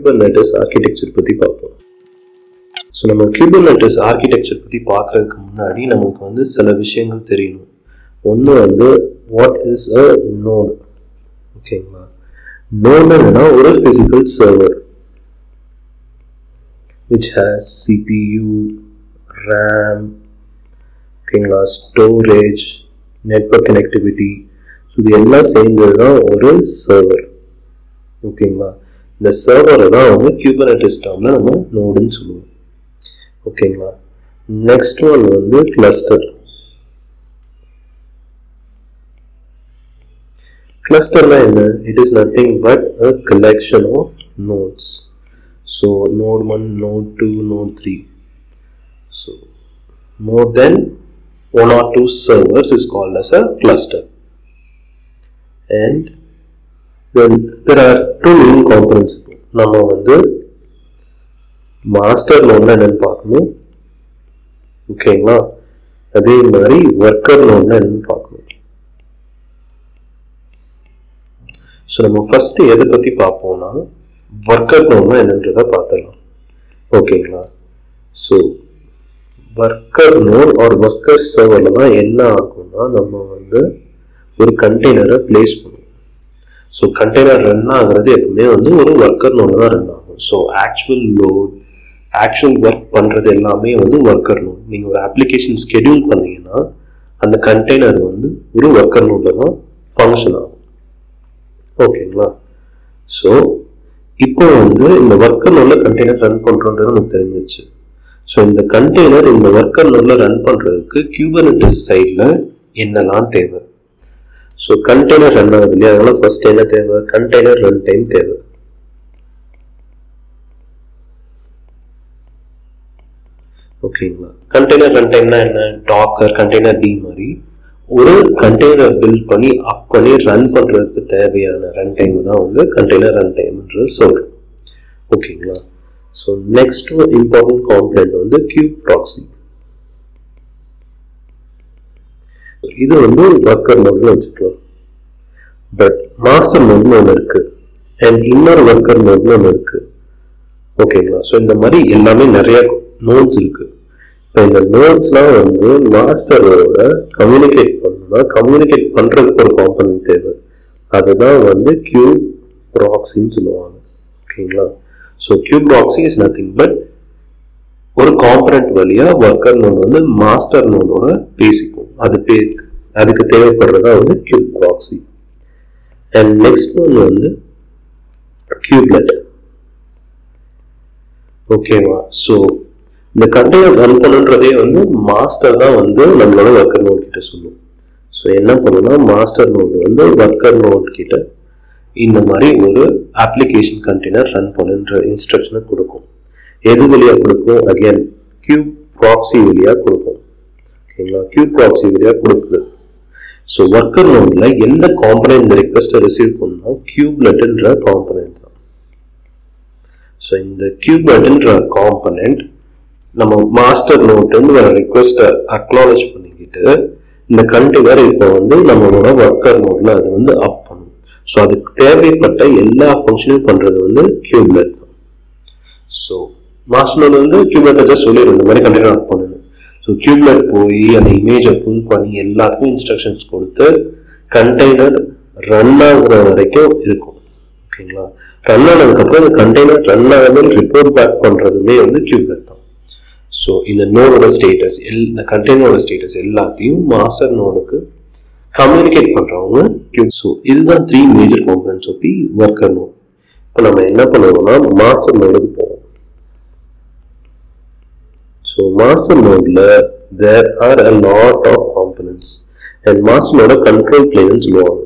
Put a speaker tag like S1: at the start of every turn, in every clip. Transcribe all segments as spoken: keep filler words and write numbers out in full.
S1: Kubernetes architecture பத்தி பார்ப்போம். So நம்ம Kubernetes architecture பத்தி பார்க்கறதுக்கு முன்னாடி நமக்கு வந்து சில விஷயங்கள் தெரியணும். ஒன்று வந்து what is a node? ஓகேங்களா? நோடுன்னா ஒரு physical server which has C P U, RAM, ஓகேங்களா, storage, network connectivity. ஸோ இது எல்லாம் சேர்ந்தது தான் ஒரு சர்வர். ஓகேங்களா, இந்த சர்வரை தான் வந்து Kubernetes டேர்ம்ல நம்ம நோடுன்னு சொல்லுவோம். ஓகேங்களா, நெக்ஸ்ட் ஒன் வந்து கிளஸ்டர். கிளஸ்டர்னா என்ன? It is nothing but a collection of nodes. So node one, node two, node three. So more than one or two servers is called as a cluster. And then there are two main components. நம்ம வந்து master நோட்னா என்னன்னு பார்க்கணும். ஓகேங்களா, அதே மாதிரி worker நோட்னா என்னன்னு பார்க்கணும். So நம்ம ஃபர்ஸ்ட் எதை பத்தி பார்ப்போம்னா ஒர்க்கர் நோட்னா என்னன்றதை பார்த்துடலாம். ஓகேங்களா, so worker node or worker சர்வர்ல தான் என்ன ஆகும்னா நம்ம வந்து ஒரு கண்டெய்னரை பிளேஸ் பண்ணுவோம். ஸோ கண்டெய்னர் ரன் ஆகிறது எப்பவுமே வந்து ஒரு ஒர்க்கர் நோடு தான் ரன் ஆகும். So actual load, actual work பண்ணுறது எல்லாமே வந்து ஒர்க்கர் நோட். நீங்கள் ஒரு அப்ளிகேஷன் ஸ்கெடியூல் பண்ணீங்கன்னா அந்த கண்டெய்னர் வந்து ஒரு ஒர்க்கர் நோடில் தான் ஃபங்க்ஷன் ஆகும். ஓகேங்களா, ஸோ இப்போ வந்து இந்த ஒர்க்கர் நோடில் கண்டெய்னர் ரன் பண்ணுறோன்றது நமக்கு தெரிஞ்சிச்சு. ஸோ இந்த கண்டெய்னர் இந்த ஒர்க்கர் நோடில் ரன் பண்ணுறதுக்கு Kubernetes சைடில் என்னெல்லாம் தேவை? ஸோ கண்டெய்னர் ரன் ஆகுது இல்லையா, அதனால ஃபர்ஸ்ட் என்ன தேவை? கண்டெய்னர் ரன் டைம் தேவை. ஓகேங்களா, கண்டெய்னர் ரன் டைம்னா என்ன? டாக்கர், கண்டெய்னர் டி மாதிரி ஒரு கண்டெய்னர் பில்ட் பண்ணி அப் பண்ணி ரன் பண்றதுக்கு தேவையான ரன் டைம் தான் வந்து கண்டெய்னர் ரன் டைம்ன்றது சொல்றோம். ஓகேங்களா, ஸோ நெக்ஸ்ட் இம்பார்ட்டன்ட் காம்பனன்ட் வந்து கியூப் ப்ராக்ஸி. இது வந்து ஒர்க்கர் நோட்ல வச்சுக்கலாம். பட் மாஸ்டர் நோட்னு ஒன்று இருக்கு அண்ட் இன்னொரு ஒர்க்கர் நோட்னு ஒன்று இருக்கு. ஓகேங்களா, ஸோ இந்த மாதிரி எல்லாமே நிறைய நோட்ஸ் இருக்கு. இப்போ இந்த நோட்ஸ்லாம் வந்து மாஸ்டரோட கம்யூனிகேட் பண்ணணும்னா கம்யூனிகேட் பண்றதுக்கு ஒரு காம்பனன்ட் தேவை. அதுதான் வந்து கியூப் ப்ராக்ஸின்னு சொல்லுவாங்க. ஓகேங்களா, so kube proxy is nothing but ஒரு காம்பனன்ட் வழியா ஒர்க்கர் நோட் வந்து மாஸ்டர் நோடோட பேசிக்கும். அது பே அதுக்கு தேவைப்படுறதா வந்து kube proxy. And next one வந்து கியூப்லெட். ஓகேவா, ஸோ இந்த கண்டெய்னர் ரன் பண்ணுன்றதே வந்து மாஸ்டர் தான் வந்து நம்மளோட ஒர்க்கர் நோட் கிட்ட சொல்லும். ஸோ என்ன பண்ணுன்னா மாஸ்டர் நோட் வந்து ஒர்க்கர் நோட் கிட்ட இந்த மாதிரி ஒரு அப்ளிகேஷன் கண்டெய்னர் ரன் பண்ணுன்ற இன்ஸ்ட்ரக்ஷனை கொடுக்கும். எது வழியா கொடுக்கும்? அகைன் கியூப் ப்ராக்ஸி வழியா கொடுக்கும். ஓகேங்களா, கியூப் ப்ராக்ஸி வழியா கொடுக்குது. ஸோ ஒர்க்கர் நோட்ல எந்த காம்பனன்ட் இந்த ரிக்வெஸ்ட்டை ரிசீவ் பண்ணா கியூப்லெட்ன்ற காம்பனன்ட் தான். ஸோ இந்த கியூப்லெட்ன்ற காம்பனன்ட் நம்ம மாஸ்டர் நோட்னு ஒரு ரிக்வெஸ்ட்டை அக்னாலேஜ் பண்ணிக்கிட்டு இந்த கண்டெய்னர் இப்போ வந்து நம்மளோட ஒர்க்கர் நோட்ல அது வந்து அப் பண்ணும். ஸோ அதுக்கு தேவைப்பட்ட எல்லா ஃபங்க்ஷனும் பண்றது வந்து கியூப்லெட் தான். ஸோ மாஸ்டர் நோட் வந்து கியூப்லெட்டை ஜஸ்ட் சொல்லிடும் இந்த மாதிரி கண்டெய்னர் ஆஃப் பண்ணணும். ஸோ கியூப்லெட் போய் அந்த இமேஜை புல் பண்ணி எல்லாத்துக்கும் இன்ஸ்ட்ரக்ஷன்ஸ் கொடுத்து கண்டெய்னர் ரன் ஆகுற வரைக்கும் இருக்கும். ஓகேங்களா, ரன் ஆனதுக்கப்புறம் இந்த கண்டெய்னர் ரன் ஆகுதுன்னு ரிப்போர்ட் பேக் பண்றதுமே வந்து கியூப்லெட் தான். ஸோ இந்த நோடோட ஸ்டேட்டஸ் எல் இந்த கண்டெய்னரோட ஸ்டேட்டஸ் எல்லாத்தையும் மாஸ்டர் நோடுக்கு கம்யூனிகேட் பண்றவங்க கியூப். ஸோ இதுதான் three major components of the worker node. இப்போ நம்ம என்ன பண்ணுவோம்னா மாஸ்டர் நோடுக்கு போவோம். So master node la there are a lot of components and master node control plane nu சொல்லுவாங்க.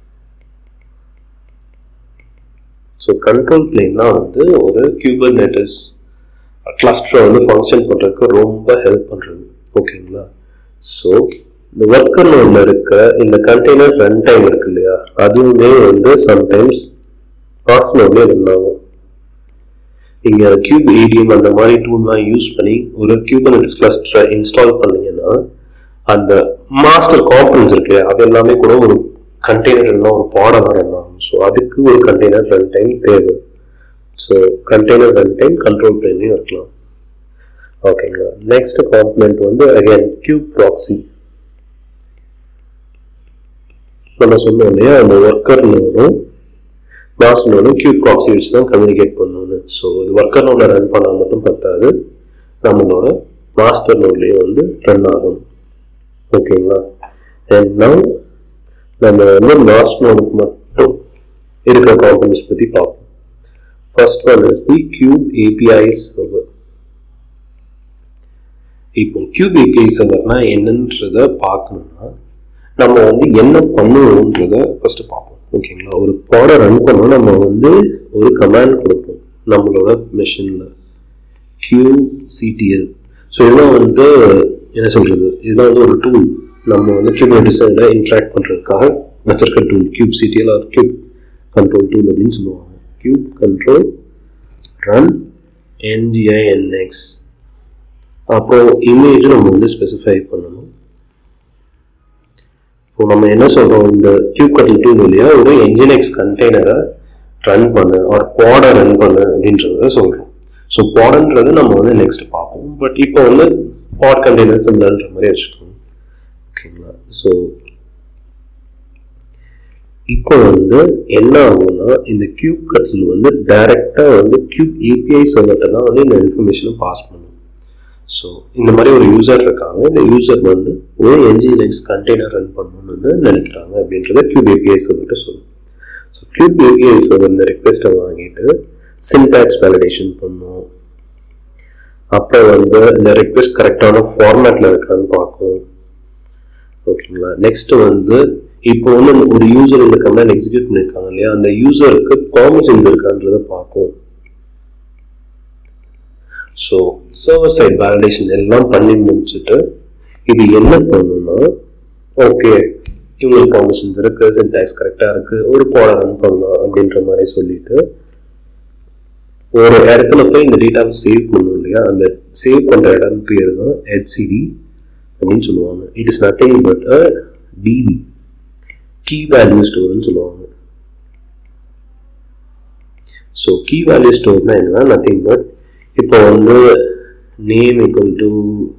S1: So control plane na வந்து ஒரு Kubernetes cluster வந்து ஃபங்க்ஷன் பண்றதுக்கு ரொம்ப ஹெல்ப் பண்றது. ஓகேங்களா, so இந்த worker node ல இருக்க இந்த container runtime இருக்கு இல்லையா, அதுவுமே வந்து sometimes master node ல ரன் ஆகும். நீங்க கியூப் ஏடிஎம் அந்த மாதிரி டூல்லாம் யூஸ் பண்ணி ஒரு Kubernetes கிளஸ்டரை இன்ஸ்டால் பண்ணீங்கன்னா அந்த மாஸ்டர் காம்பனன்ட்ஸ் இருக்கு அது எல்லாமே கூட ஒரு கண்டெய்னர் எல்லாம் ஒரு பாடம் ரன் ஆகும். ஸோ அதுக்கு ஒரு கண்டெய்னர் ரன் டைம் தேவை. So container run time control பிளேன்லையும் இருக்கலாம். ஓகேங்களா. நெக்ஸ்ட் காம்பனண்ட் வந்து அகைன் கியூப் ப்ராக்ஸி. நம்ம சொன்னோம் இல்லையா, அந்த ஒர்க்கர் நோடும் மாஸ்டர் நோடும் கியூப் ப்ராக்ஸி வச்சு தான் கம்யூனிகேட் பண்ணணும்னு. ஸோ இது ஒர்க்கர் நோடில் ரன் பண்ணால் மட்டும் பத்தாது, நம்மளோட மாஸ்டர் நோட்லேயும் வந்து ரன் ஆகும். ஓகேங்களா. அண்ட் நவ் நம்ம வந்து மாஸ்டர் நோடுக்கு மட்டும் இருக்கிற காம்பனண்ட்ஸ் பற்றி பார்ப்போம். First one is the kube API server. இப்போ கியூப் ஏபிஐ சர்வர்னா என்னன்றத பார்க்கணும்னா நம்ம வந்து என்ன பண்ணுவோன்றத ஃபர்ஸ்ட் பார்ப்போம். ஓகேங்களா. ஒரு பாடை ரன் பண்ணோம், நம்ம வந்து ஒரு கமாண்ட் கொடுப்போம் நம்மளோட மெஷினில், கியூப் சிடிஎல். ஸோ இதெல்லாம் வந்து என்ன சொல்கிறது, இதெல்லாம் வந்து ஒரு டூல் நம்ம வந்து கியூபர்னெட்டிஸோட இன்ட்ராக்ட் பண்ணுறதுக்காக வச்சிருக்க tool kube CTL or kube control tool அப்படின்னு சொல்லுவாங்க. Kube control run NGINX. அப்புறம் இமேஜ் நம்ம வந்து ஸ்பெசிஃபை பண்ணணும். இப்போ நம்ம என்ன சொல்கிறோம், இந்த கியூப் கண்ட்ரோல் டூல் வழியாக ஒரு என்ஜின்எக்ஸ் கண்டெய்னரை ரன் பண்ணு ஒரு பாடை ரன் பண்ணு அப்படின்றத சொல்கிறோம். ஸோ பாடன்றது நம்ம வந்து நெக்ஸ்ட் பார்ப்போம். பட் இப்போ வந்து பாட் கண்டெய்னர்ஸ் இல்லைன்ற மாதிரி வச்சுக்கோங்க. ஓகேங்களா. ஸோ இப்போ வந்து என்ன ஆகும்னா, இந்த கியூப் கண்ட்ரோல் வந்து டைரெக்டாக வந்து கியூப் ஏபிஐ சர்வர்கிட்ட தான் வந்து இந்த இன்ஃபர்மேஷனை பாஸ் பண்ணும். ஸோ இந்த மாதிரி ஒரு யூசர் இருக்காங்க, இந்த யூசர் வந்து ஒரு என்ஜின்எக்ஸ் கண்டெய்னர் ரன் பண்ணணும்னு வந்து நினைக்கிறாங்க அப்படின்றத கியூப் ஏபிஐ சர்வர்கிட்ட சொல்லும். ஸோ கியூப் ஏபிஐ சர்வர் இந்த ரிக்வெஸ்ட்டை வாங்கிட்டு சின்டாக்ஸ் வேலிடேஷன் பண்ணும். அப்புறம் வந்து இந்த ரிக்வெஸ்ட் கரெக்டான ஃபார்மேட்டில் இருக்கான்னு பார்க்கும். ஓகேங்களா. நெக்ஸ்ட் வந்து இப்போ வந்து ஒரு யூசர் இந்த கமாண்ட் எக்ஸிக்யூட் பண்ணியிருக்காங்க இல்லையா, அந்த யூசருக்கு பெர்மிஷன்ஸ் இருக்கான்றத பார்க்கும். ஸோ சர்வர் சைட் வேலிடேஷன் எல்லாம் பண்ணி முடிச்சுட்டு இது என்ன பண்ணுன்னா, ஓகே இவங்களுக்கு பெர்மிஷன்ஸ் இருக்கு, சின்டாக்ஸ் கரெக்டாக இருக்கு, ஒரு பாடை ரன் பண்ணலாம் அப்படின்ற மாதிரி சொல்லிட்டு ஒரு இடத்துல போய் இந்த டேட்டாவை சேவ் பண்ணணும் இல்லையா, அந்த சேவ் பண்ணுற இடம் பேர் தான் ஹெச்சிடி அப்படின்னு சொல்லுவாங்க. It is nothing but a DB, key value ஸ்டோர்னு சொல்லுவாங்க. ஸோ கீ வேல்யூ ஸ்டோர்னா என்னன்னா நத்திங் பட் இப்போ வந்து name equal to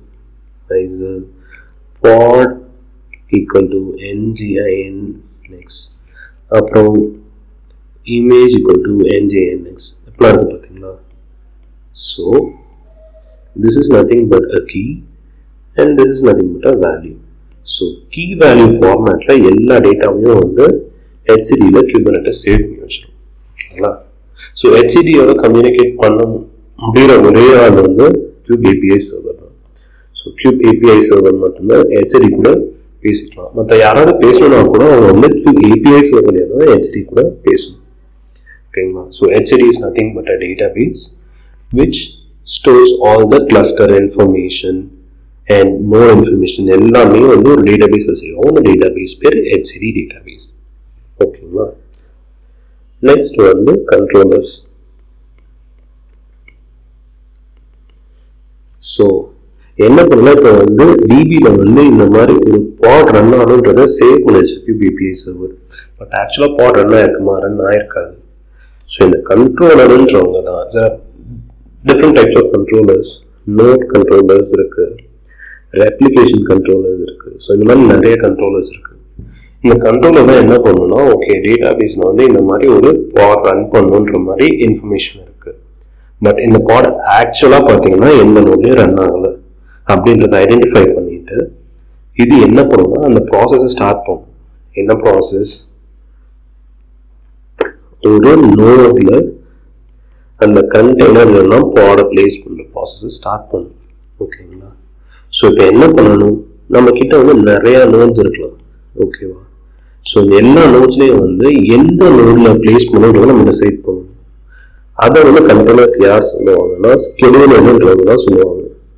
S1: pod equal to NGIN next, அப்புறம் இமேஜ் ஈக்குவல் டு என்ஜிஐஎன்எக்ஸ் இப்படிலாம் இருக்கு பார்த்தீங்களா. So this is nothing but a key and this is nothing but a value. So key value ஃபார்மேட்டில் எல்லா டேட்டாவையும் வந்து ஹெச்சிடியில் கியூபர்னெட்டிஸ் சேவ் பண்ணி வச்சிடும். ஓகேங்களா. ஸோ ஹெச்சிடியோட கம்யூனிகேட் பண்ண முடிகிற ஒரே ஆள் வந்து கியூப் ஏபிஐ சர்வர் தான். ஸோ கியூப் ஏபிஐ சர்வர் மட்டும்தான் ஹெச்டி கூட பேசிக்கலாம். மற்ற யாராவது பேசணும்னா கூட அவங்க வந்து கியூப் ஏபிஐ சர்வர் வழியாக தான் ஹெச்டி கூட பேசணும். ஓகேங்களா. ஸோ ஹெச்டி is nothing but a database which stores all the cluster information and more information எல்லாமே வந்து ஒரு டேட்டாபேஸில் செய்வோம். அந்த டேட்டாபேஸ் பேர் ஹெச்டி டேட்டாபேஸ். ஓகேங்களா. நெக்ஸ்ட் வந்து கண்ட்ரோலர்ஸ். ஸோ என்ன பண்ணலாம், இப்போ வந்து டிபியில் வந்து இந்த மாதிரி ஒரு பாட் ரன் ஆகணுன்றதை சேவ் பண்ணி வச்சிருக்கு பிபிஐ சர்வர். பட் ஆக்சுவலாக பாட் ரன் ஆயிருக்குமா, ரன் ஆயிருக்காது. ஸோ இந்த கண்ட்ரோலருன்றவங்க தான் sir different types of controllers, node controllers இருக்கு, ரெப்ளிகேஷன் கண்ட்ரோலர்ஸ் இருக்கு. ஸோ இந்த மாதிரி நிறைய கண்ட்ரோலர்ஸ் இருக்கு. இந்த கண்ட்ரோலர் தான் என்ன பண்ணணும்னா, ஓகே டேட்டா பேஸில் வந்து இந்த மாதிரி ஒரு பாட் ரன் பண்ணணுன்ற மாதிரி இன்ஃபர்மேஷன் இருக்கு. பட் இந்த பாட் ஆக்சுவலாக பார்த்தீங்கன்னா எந்த நோட்லையும் ரன் ஆகலை அப்படின்றத ஐடென்டிஃபை பண்ணிட்டு இது என்ன பண்ணும்னா அந்த ப்ராசஸை ஸ்டார்ட் பண்ணும். என்ன ப்ராசஸ், ஒரு நோட்ல அந்த கண்டெய்னர்லாம் பாடை பிளேஸ் பண்ணுற ப்ராசஸை ஸ்டார்ட் பண்ணும். ஓகேங்களா. ஸோ இப்போ என்ன பண்ணணும், நம்ம கிட்ட வந்து நிறைய நோட்ஸ் இருக்கலாம். ஓகேவா. ஸோ எல்லா நோட்ஸ்லையும் வந்து எந்த நோட்ல பிளேஸ் பண்ணுன்றதை நம்ம டிசைட் பண்ணணும். அதை வந்து கண்ட்ரோலருக்கு யார் சொல்லுவாங்கன்னா ஸ்கெடியூலர்ன்றவங்க தான் சொல்லுவாங்க.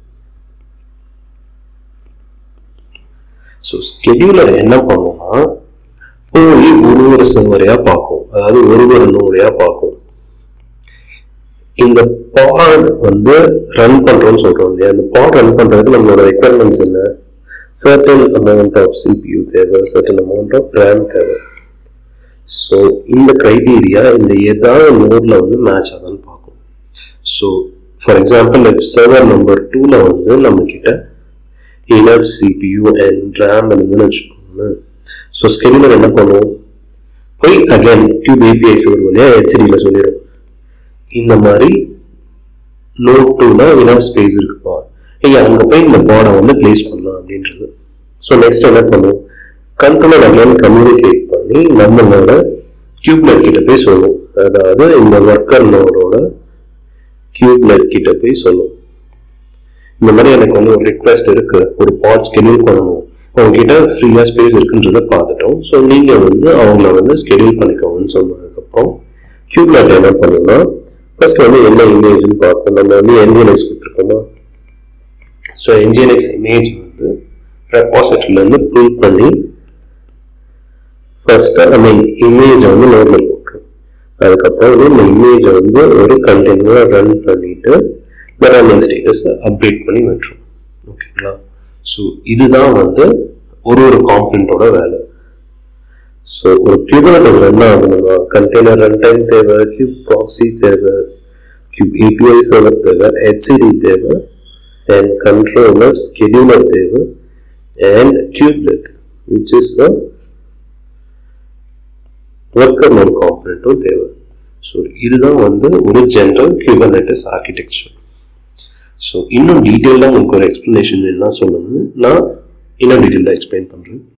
S1: ஸோ ஸ்கெடியூலர் என்ன பண்ணுவோம்னா போய் ஒரு ஒரு சர்வரையா பார்க்கும், அதாவது ஒரு ஒரு நோடையா பார்க்கும். இந்த பாட் வந்து ரன் பண்றோம்னு சொல்றோம் இல்லையா, இந்த பாட் ரன் பண்றதுக்கு நம்மளோட ரெக்யர்மெண்ட்ஸ் என்ன, சர்டன் அமௌண்ட் ஆஃப் சிபியூ தேவை, சர்டன் அமௌண்ட் ஆஃப் ரேம் தேவை. ஸோ இந்த க்ரைட்டீரியா இந்த ஏதாவது நோடில் வந்து மேட்ச் ஆகான்னு பார்க்கும். So for example if server number டூவில் வந்து நம்மக்கிட்ட இனஃப் சிபியூ அண்ட் ரேம் இருந்துன்னு வச்சுக்கோங்க. ஸோ ஸ்கெடியூலர் என்ன பண்ணுவோம், போய் அகைன் கியூப் ஏபிஐ சர்வர் வழியாக ஹெச்டியில் சொல்லிடும், இந்த மாதிரி நோட் டூவில் இனஃப் ஸ்பேஸ் இருக்குப்பா, நீங்கள் அங்கே போய் இந்த பாடை வந்து பிளேஸ் பண்ணலாம் அப்படின்றது. ஸோ நெக்ஸ்ட் என்ன பண்ணுவோம், கண்ட்ரோலர் அகைன் கம்யூனிகேட் பண்ணி நம்மளோட கியூப்லெட் கிட்ட போய் சொல்லுவோம். அதாவது இந்த ஒர்க்கர் நோடோட கியூப்லெட் கிட்ட போய் சொல்லுவோம், இந்த மாதிரி எனக்கு வந்து ஒரு ரிக்வெஸ்ட் இருக்கு, ஒரு பாட் ஸ்கெடியூல் பண்ணணும், அவங்ககிட்ட ஃப்ரீயா ஸ்பேஸ் இருக்குன்றத பார்த்துட்டோம். ஸோ நீங்க வந்து அவங்கள வந்து ஸ்கெடியூல் பண்ணிக்கோங்கன்னு சொன்னதுக்கப்புறம் கியூப்லெட் என்ன பண்ணுன்னா ஃபர்ஸ்ட் வந்து என்ன இமேஜ்னு பார்ப்போம். நம்ம வந்து என்ஜிஎன்எக்ஸ் கொடுத்துருக்கோமா, ஸோ என்ஜிஎன்எக்ஸ் இமேஜ் வந்து ரெபாசிட்டரியில இருந்து புல் பண்ணி ஃபர்ஸ்ட் நம்ம இமேஜை வந்து நோட்ல போட்டுரும். அதுக்கப்புறம் வந்து இந்த இமேஜை வந்து ஒரு கண்டெய்னரை ரன் பண்ணிட்டு ரன்னிங் ஸ்டேட்டஸ் அப்டேட் பண்ணி விட்டுரும். ஓகேங்களா, ஸோ இதுதான் வந்து ஒரு ஒரு காம்பனண்டோட வேலை. ஸோ ஒரு கியூபர்னெட்டிஸ் ரன் ஆகணும்னா கண்டெய்னர் ரன் டைம் தேவை, கியூப் ப்ராக்ஸி தேவை, கியூப் ஏபிஐ சர்வர் தேவை, ஹெச்சிடி தேவை, அண்ட் கண்ட்ரோலர் ஸ்கெடியூலர் தேவை, and kubelet which is the worker node காம்பனண்ட்டும் தேவை. ஸோ இதுதான் வந்து ஒரு ஜென்ரல் கியூபர்னெட்டிஸ் ஆர்கிடெக்சர். ஸோ இன்னும் டீட்டெயிலாக உங்களுக்கு ஒரு எக்ஸ்பிளனேஷன் வேணும்னா சொல்லுங்க, நான் இன்னும் டீட்டெயிலாக எக்ஸ்பிளைன் பண்ணுறேன்.